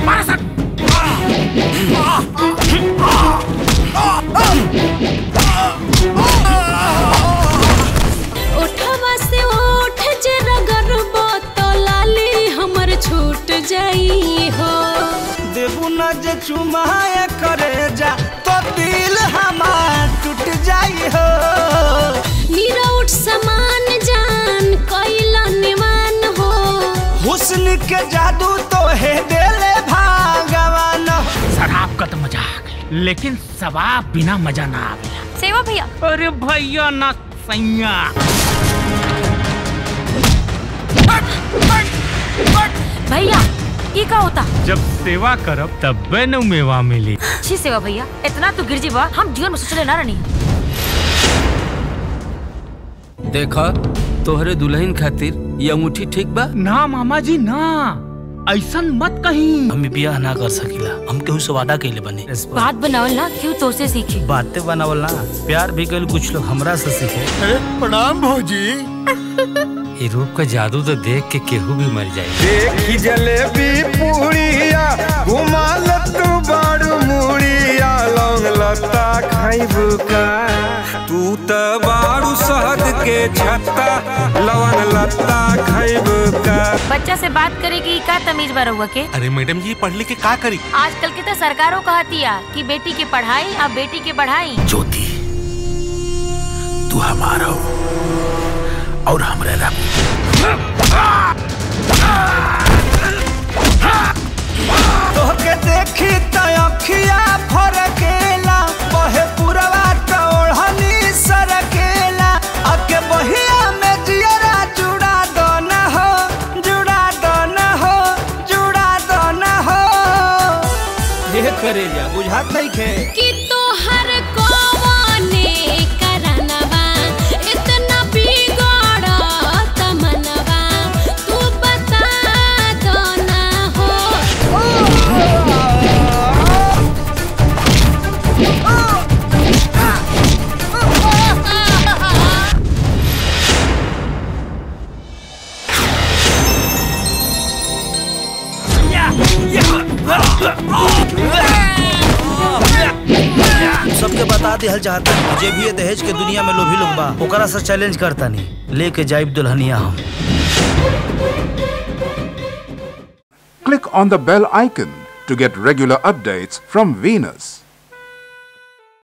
उठवा से उठ जरा गरबा तो लाली हमर छूट जाई हो। देबू न जे चुमाए करे जा तो दिल हमार टूट जाई हो। नीरा उठ समान जान कोइला निवान हो। हुस्न के जादू तो है देले भगवान। शराब का तो मजा आ गया, लेकिन शराब बिना मजा ना आवेला। सेवा भैया। अरे भैया ना सैया। भैया ये का होता? जब सेवा करब तब बेनु मेवा मिली। अच्छी सेवा भैया, इतना तो गिरजी बा हम जीवन में सोचले ना रहनी। देखा तोहरे दुल्हन खातिर ये अंगूठी ठीक बा? ना मामा जी ना, ऐसन मत कहीं। हम बियाह ना कर सकीला, हम केहू से वादा कइले बनी। बात बनावल ना क्यों तो से सीखे। बातें बनावल ना प्यार भी कइल कुछ लोग हमरा से सीखे। प्रणाम भौजी। ये रूप का जादू तो देख के केहू भी मर जाए। देखी जलेबी पूड़िया घुमाल तू बाड़ू मुड़िया लौंग लता खाइबू का। तू त बाड़ू शहद के छत्ता लौंग लता खाइबू का। बच्चा से बात करे की का तमीज बा रहुआ के? अरे मैडम जी पढ़ लिख के का करी? आजकल के तो सरकारों कहतिया कि बेटी के पढ़ाई अब बेटी के बढ़ाई। ज्योति तू हमारा हो और हमरे रब। तोहके देखी त अखिया फरकेला बहे पुरवा त ओढ़नी सरकेला। अके बहिया में जियरा जुड़ा दो न हो, जुड़ा दो न हो, जुड़ा दो न हो। ये करे जा बुझात नहीं खे कि तोहर कोवने करनवा इतना बिगड़ा तमनवा तू बता दो ना हो। सबके बता दिहल चाहता है जे भी ये दहेज के दुनिया में लोभी लोग बा ओकरा से चैलेंज करता नहीं लेके जाइब दुल्हनिया हम। Click on the bell icon to get regular updates from Venus.